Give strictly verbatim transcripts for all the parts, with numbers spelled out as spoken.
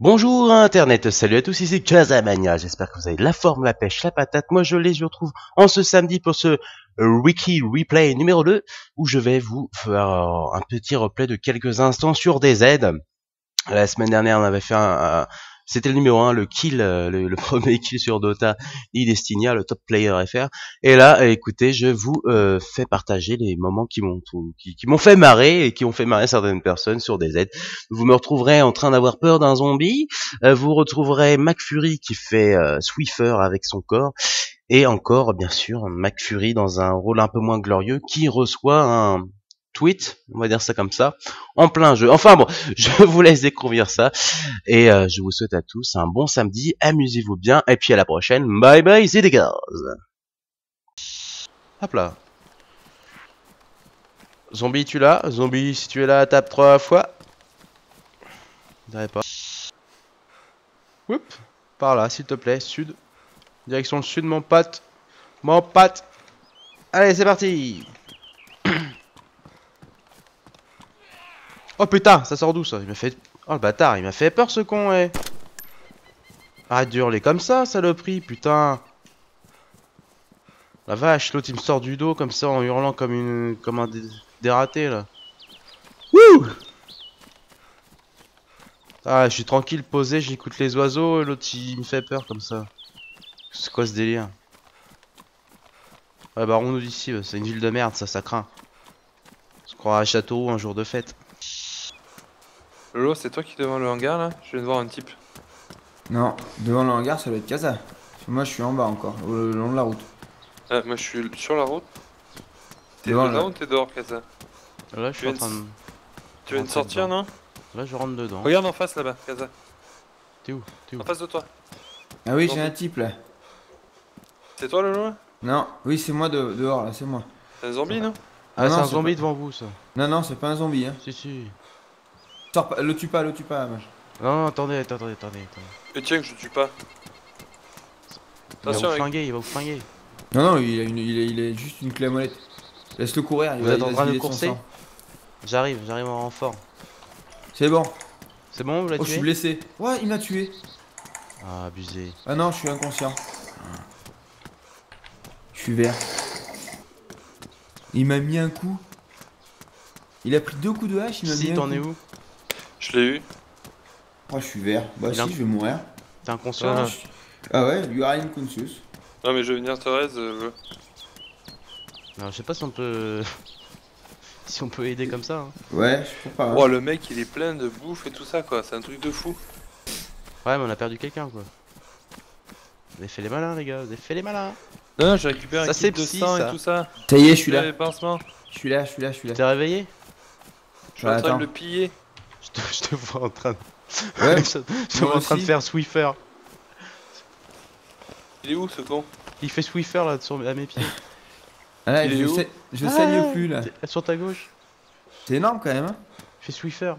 Bonjour Internet, salut à tous, ici Kazamania, j'espère que vous avez de la forme, la pêche, la patate. Moi je l'ai, je vous retrouve en ce samedi pour ce Wiki Replay numéro deux, où je vais vous faire un petit replay de quelques instants sur D Z. La semaine dernière on avait fait un... un c'était le numéro un, le kill, le, le premier kill sur Dota, Destinia, le top player F R. Et là, écoutez, je vous euh, fais partager les moments qui m'ont qui, qui m'ont fait marrer et qui ont fait marrer certaines personnes sur D Z. Vous me retrouverez en train d'avoir peur d'un zombie. Euh, vous retrouverez McFury qui fait euh, Swiffer avec son corps. Et encore, bien sûr, McFury dans un rôle un peu moins glorieux qui reçoit un tweet, on va dire ça comme ça, en plein jeu. Enfin bon, je vous laisse découvrir ça et euh, je vous souhaite à tous un bon samedi, amusez-vous bien et puis à la prochaine. Bye bye, c'est des gars. Hop là. Zombie, tu l'as? Zombie, si tu es là, tape trois fois. Je pas. Oups, par là, s'il te plaît, sud. Direction le sud, mon pote. Mon pote. Allez, c'est parti. Oh putain, ça sort d'où ça? Il m'a fait... Oh le bâtard, il m'a fait peur ce con, ouais. Arrête de hurler comme ça, saloperie, putain. La vache, l'autre il me sort du dos comme ça en hurlant comme une... comme un dé... dératé là. Wouh. Ah, je suis tranquille, posé, j'écoute les oiseaux et l'autre il me fait peur comme ça. C'est quoi ce délire? Ouais bah on nous d'ici, c'est une ville de merde, ça, ça craint. On se croira à Châteauroux un jour de fête. Lolo, c'est toi qui es devant le hangar là? Je viens de voir un type. Non, devant le hangar ça doit être Casa. Moi je suis en bas encore, au long de la route. Ah, moi je suis sur la route. T'es Devant dedans le- ou t'es dehors, Casa? Là je suis en train de... Tu viens de sortir, dedans. non? Là je rentre dedans. Regarde en face là-bas, Casa. T'es où? T'es où? En face de toi. Ah oui, Non, j'ai mais- un type là. C'est toi, Lolo là? Non, oui, c'est moi de- dehors là, c'est moi. C'est un zombie, non? Ah, Non, c'est non, un c'est zombie pas- devant vous ça. Non, non, c'est pas un zombie. Hein. Si si. Sors pas, le tue pas, le tue pas. Moi. Non, non, attendez, attendez, attendez, attendez. Et tiens que je tue pas. Il va Attention, vous avec... flinguer, il va vous flinguer. Non, non, il a, une, il, a, il a juste une clé à molette. Laisse-le courir, il Vous va, êtes il en va train se de vider son courser? sang. J'arrive, j'arrive en renfort. C'est bon. C'est bon, vous l'avez Oh, je suis tué? blessé. Ouais, il m'a tué. Ah, abusé. Ah non, je suis inconscient. Je suis vert. Il m'a mis un coup. Il a pris deux coups de hache, il m'a mis Si, un t'en coup. es où? Je l'ai eu. Oh, je suis vert. Bah Il si, a- je vais mourir. T'es inconscient? Ah. Ah, je- ah ouais, you are unconscious. Non, mais je vais venir te raise. Euh... Non, je sais pas si on peut... si on peut aider comme ça. Hein. Ouais, je crois pas. hein. Oh, le mec il est plein de bouffe et tout ça, quoi. C'est un truc de fou. Ouais, mais on a perdu quelqu'un, quoi. Vous avez fait les malins, les gars, vous avez fait les malins. Non, non, j'ai récupéré Ça, un kit de c'est psy, sang ça. et tout ça. Ça y est, je suis là. Les pansements. Je suis là, je suis là, je suis là. T'es réveillé? Je suis Ouais, en train attends. de le piller. Je te, je te vois en train de... Ouais, je te vois moi en train de aussi. faire Swiffer. Il est où ce con? Il fait Swiffer, là, sur... à mes pieds. Ah là, Il est je, où sais- je Ah, saigne plus là. t'es- Sur ta gauche. C'est énorme quand même. Hein. Il fait Swiffer.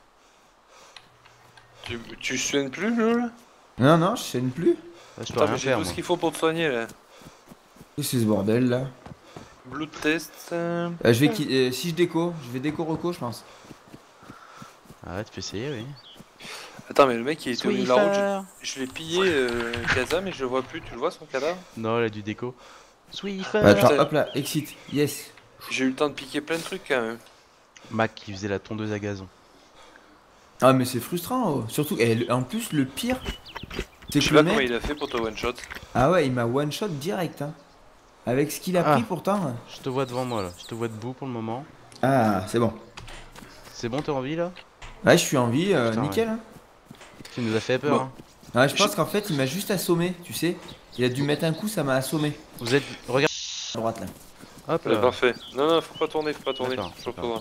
Tu, tu soignes plus, Lolo là? Non, non, je saigne plus. Là, je peux Attends, rien mais j'ai faire, tout moi. ce qu'il faut pour te soigner là. Qu'est-ce que c'est ce bordel là? Blood test. euh, Euh, je vais qui- euh, Si je déco, je vais déco reco, je pense. Ah ouais, tu peux essayer, oui. Attends, mais le mec il était au milieu de la route. Swiffer. Je, je l'ai pillé, euh, Kaza, mais je le vois plus. Tu le vois son cadavre? Non, il a du déco. Swiffer. Bah, attends, putain. hop là, exit, yes. J'ai eu le temps de piquer plein de trucs quand même. Mac qui faisait la tondeuse à gazon. Ah, mais c'est frustrant, oh. Surtout, et le- en plus, le pire, c'est Je sais que pas le comment mec. il a fait pour te one shot. Ah ouais, il m'a one shot direct. Hein. Avec ce qu'il a Ah. pris pourtant. Je te vois devant moi, là. Je te vois debout pour le moment. Ah, c'est bon. C'est bon, t'es en vie, là? Ouais, je suis en vie, euh, Putain, nickel. Hein. Tu nous as fait peur, Bon. hein. Ouais, je pense qu'en fait, il m'a juste assommé, tu sais. Il a dû mettre un coup, ça m'a assommé. Vous êtes... Regarde. À droite là. Hop Ouais, là. parfait. Non, non, faut pas tourner, faut pas tourner. D'accord, Je te d'accord. reprendrai.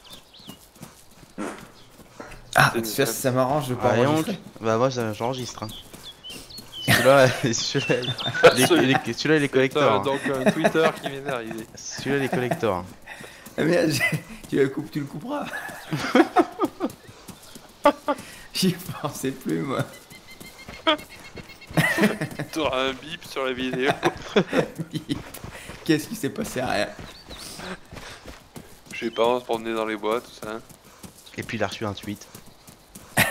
Ah, C'est tu vois, nickel. ça m'arrange de pas Ah, et on... enregistrer. Bah moi ça- j'enregistre. Hein. Celui-là, celui-là, il est- il est- celui-là il est collector. hein. Donc un Twitter qui vient d'arriver. Celui-là il est collector. hein. Ah merde, j'ai- tu, le coupes, tu le couperas. J'y pensais plus moi. T'auras un bip sur la vidéo. Qu'est-ce qui s'est passé? Rien. Je sais pas, on se promenait dans les bois, tout ça. Et puis il a reçu un tweet.